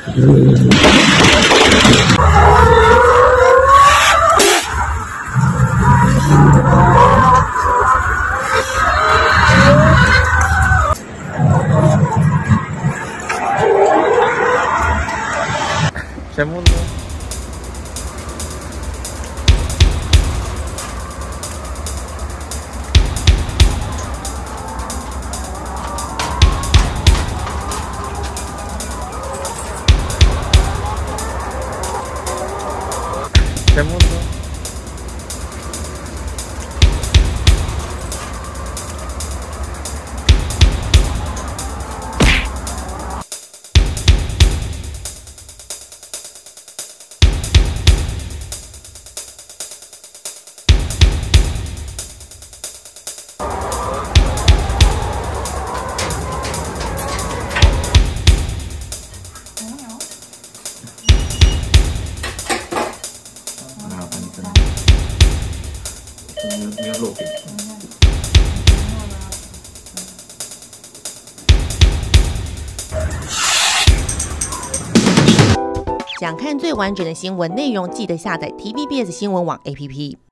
全部呢？全部呢？没有漏点。 想看最完整的新闻内容，记得下载 TVBS 新闻网 APP。